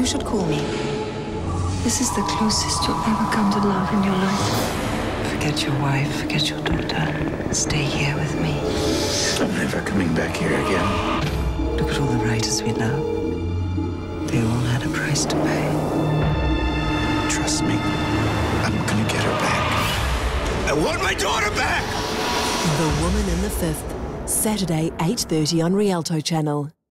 should call me. This is the closest you'll ever come to love in your life. Forget your wife, forget your daughter. Stay here with me. I'm never coming back here again. Look at all the writers we love. They all had a price to pay. Trust me, I'm gonna get her back. I want my daughter back! The Woman in the Fifth, Saturday 8:30 on Rialto Channel.